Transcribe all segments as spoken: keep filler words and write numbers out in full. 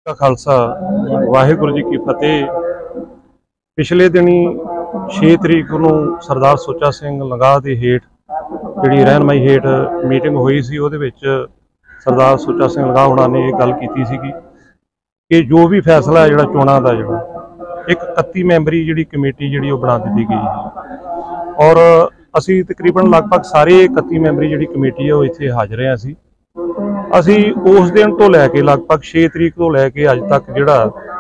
का खालसा वाहिगुरू जी की फतेह। पिछले दिनी छे तरीक को सरदार सुच्चा सिंह लंगाह के हेठ जी रहनमाई हेठ मीटिंग हुई सी। उहदे विच सरदार सुच्चा सिंह लंगाह होना ने यह गल की सी कि जो भी फैसला है जिहड़ा चोणां दा जिहड़ा एक इकत्ती मैंबरी जिहड़ी कमेटी जिहड़ी बना दी गई है और असी तकरीबन लगभग सारे इकत्ती मैंबरी जिहड़ी कमेटी है वो इत्थे हाज़र हैं। असी असी उस दिन तो लैके लगभग छे तरीक तो लैके अज तक जिहड़ा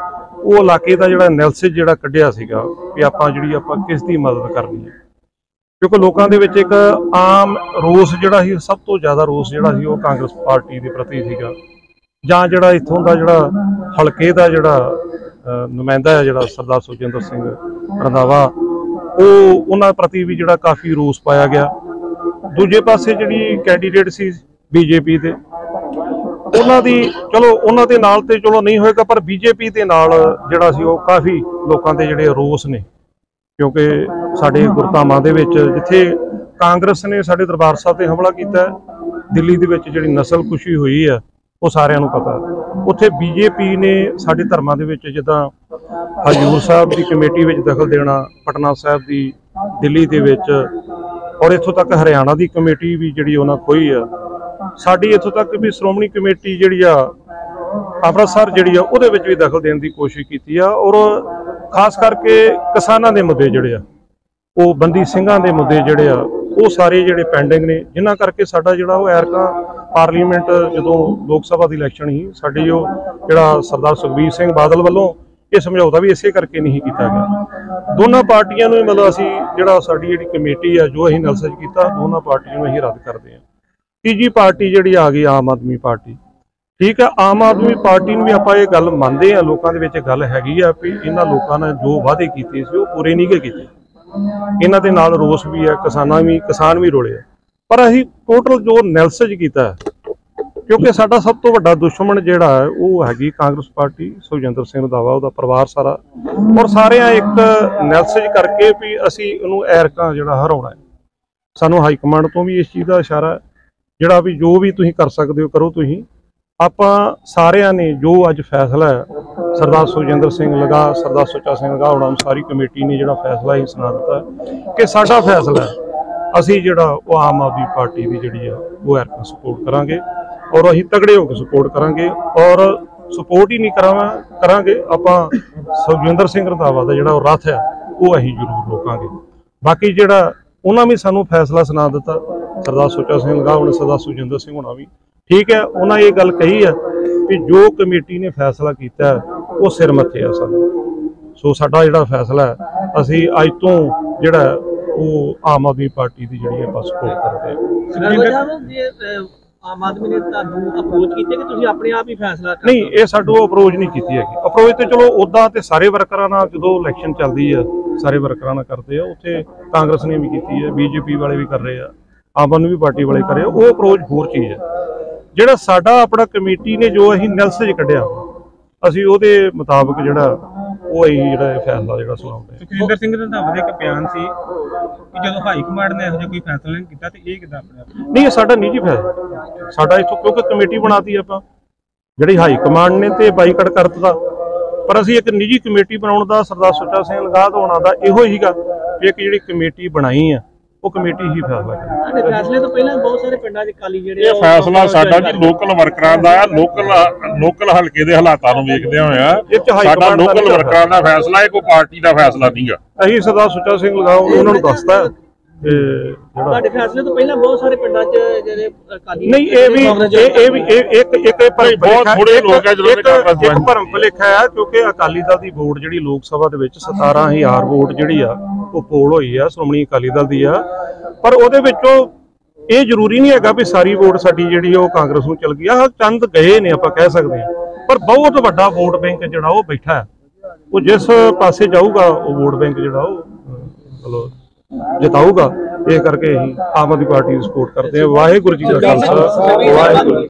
वो इलाके का जिहड़ा एनालिसिस जिहड़ा कढ़िया सीगा कि आपां जिहड़ी आपां किस दी मदद करनी है, क्योंकि लोगों के विच एक आम रोस जिहड़ा सी सब तो ज़्यादा रोस जिहड़ा सी वो कांग्रेस पार्टी के प्रति सीगा जां जिहड़ा इत्थों दा जिहड़ा हलके दा जिहड़ा नुमाइंदा है जिहड़ा सरदार सुखजिंदर सिंह रंधावा वो उन्हां प्रति भी जिहड़ा काफ़ी रोस पाया गया। दूजे पासे जिहड़ी कैंडीडेट सी बीजेपी दे उन्हां दी चलो उन्हां दे नाल ते चलो नहीं होएगा, पर बीजेपी दे नाल जिहड़ा सी वो काफ़ी लोकां दे जिहड़े रोस ने, क्योंकि साडे गुरधामां दे विच जिथे कांग्रेस ने साडे दरबार साहब ते हमला कीता दिल्ली दे विच जिहड़ी नस्ल कुशी हुई है वो सारिआं नूं पता। उत्थे बीजेपी ने साडे धर्मां दे विच जिद्दां हजूर साहब की कमेटी विच दखल देना, पटना साहब की दिल्ली दे विच और इत्थों तक हरियाणा की कमेटी भी जिहड़ी उन्हां खोई है, साडी इत्थों तक भी श्रोमणी कमेटी जिहड़ी आ अमृतसर जिहड़ी आ उहदे विच भी दखल देने की कोशिश की है और खास करके किसानां दे मुद्दे जिहड़े आ वो बंदी सिंघां दे मुद्दे जिहड़े आ वो सारे जिहड़े पेंडिंग ने, जिन्हां करके साडा जिहड़ा वो ऐरकां पार्लीमेंट जदों लोक सभा दी इलैक्शन ही साडी जो जिहड़ा सरदार सुखबीर सिंह बादल वल्लों ये समझौता भी इसे करके नहीं किया गया। दोनों पार्टियां नूं मतलब असी जिहड़ा साडी जिहड़ी कमेटी है जो असीं एनालिसिस कीता दोनों पार्टियां नूं असीं रद्द करदे हां। तीजी पार्टी जिहड़ी आ गई आम आदमी पार्टी, ठीक है, आम आदमी पार्टी नूं भी आपां ये गल मंनदे हां, लोकां दे विच गल हैगी आ भी इन्हां लोकां ने जो वादे कीते सी वो पूरे नहीं कीते, इन्हां दे नाल रोस भी है, किसानां भी किसान भी रोले, पर असीं टोटल जो एनालिसिस कीता है क्योंकि साडा सब तो वड्डा दुश्मन जिहड़ा है वो हैगी कांग्रेस पार्टी, सुखजिंदर सिंह रंधावा उहदा परिवार सारा, और सारे एक एनालिसिस करके भी असीं इहनूं ऐरकां जिहड़ा हराउणा है। सानूं हाई कमांड तो भी इस चीज़ का इशारा है जिहड़ा भी जो भी तुसीं कर सकदे हो करो तुसीं। आपां सारिआं ने जो अज फैसला है सरदार सुखजिंदर सिंह लंगाह सरदार सुच्चा सिंह लंगाह होना सारी कमेटी ने जिहड़ा फैसला ही सुना दिता कि साडा फैसला है असीं जिहड़ा वो आम आदमी पार्टी की जिहड़ी है वो ऐरकां सपोर्ट करांगे और असीं तगड़े होकर सपोर्ट करांगे और सपोर्ट ही नहीं करावां करांगे आपां सुखजिंदर सिंह रंधावा दा जिहड़ा रथ है वो असीं जरूर रोकांगे। बाकी जिहड़ा उन्हां भी सानूं फैसला सुना दिता सरदार सुच्चा सिंह लंगाह होना सरदार सुखजिंदर सिंह होना भी ठीक है, उन्होंने ये गल कही है कि जो कमेटी ने फैसला किया है वो सिर मत्थे है सानूं। सो साडा जिहड़ा फैसला है असीं अज तो जिहड़ा वो आम आदमी पार्टी की जिहड़ी है बस सपोर्ट करते हैं। आम आदमी ने अप्रोच की कि तुसीं अपने आप ही फैसला नहीं, ये साडू अप्रोच नहीं की हैगी। अप्रोच तो चलो उदा तो सारे वर्करां नाल जदों इलैक्शन चलदी है सारे वर्करां नाल करते हैं, उत्थे कांग्रेस ने भी की है, बीजेपी वाले भी कर रहे हैं, आम आदमी पार्टी वाले कर रहे हैं, वो अप्रोच होर चीज़ है। जिहड़ा साडा अपना कमेटी ने जो असीं एनालिसिस कढ़िया असीं उहदे मुताबक जिहड़ा वो असीं जिहड़ा फैसला जिहड़ा सुणाउंदे। सुखजिंदर सिंह रंधावा दा इक बयान सी कि जदों हाई कमांड ने इहो जिहा कोई फैसला नहीं कीता ते इह किदां अपने आप नहीं, ये साडा निजी फैसला साडा इत्थों क्योंकि कमेटी बनाती आपां जिहड़ी हाई कमांड ने ते बाईकाट कर दित्ता, पर असीं एक निजी कमेटी बनाउण दा सरदार सुच्चा सिंह लंगाह होना दा इहो हीगा कि एक जिहड़ी कमेटी बनाई है वो कमेटी ही फैसला करे। फैसले तो पहले बहुत सारे पिंडां च काली जिहड़े ये फैसला साडा जी लोकल वर्करां दा है, लोकल लोकल हलके दे हालातां नूं वेखदे होए साडा लोकल वर्करां दा फैसला है, कोई पार्टी दा फैसला नहींगा। असीं सरदार सुच्चा सिंह लंगाह उन्हां नूं दसदा है ਤੁਹਾਡੇ फैसले तो पहले बहुत सारे पिंडां च ਜਿਹੜੇ ਕਾਲੀ नहीं ये भी ये भी एक एक बहुत थोड़े लोग है जिन्होंने कांग्रेस एक भरम भुलेखा है क्योंकि अकाली दल की वोट जिहड़ी लोक सभा दे विच सतारां हज़ार वोट जिहड़ी आ वो पोल होई आ श्रोमणी अकाली दल दी आ, पर ਉਹਦੇ ਵਿੱਚੋਂ ਇਹ ਜ਼ਰੂਰੀ ਨਹੀਂ ਹੈਗਾ ਵੀ ਸਾਰੀ ਵੋਟ ਸਾਡੀ ਜਿਹੜੀ ਉਹ ਕਾਂਗਰਸ ਨੂੰ ਚਲ ਗਈ ਆ, ਚੰਦ ਗਏ ਨੇ ਆਪਾਂ ਕਹਿ ਸਕਦੇ ਹਾਂ, ਪਰ ਬਹੁਤ ਵੱਡਾ ਵੋਟ ਬੈਂਕ ਜਿਹੜਾ ਉਹ ਬੈਠਾ ਹੈ, ਉਹ ਜਿਸ ਪਾਸੇ ਜਾਊਗਾ ਉਹ ਵੋਟ ਬੈਂਕ ਜਿਹੜਾ ਉਹ ਚਲੋ जिताऊगा। ये करके ही आम आदमी पार्टी सपोर्ट करते हैं। वाहिगुरू जी का खालसा वाहिगुरू।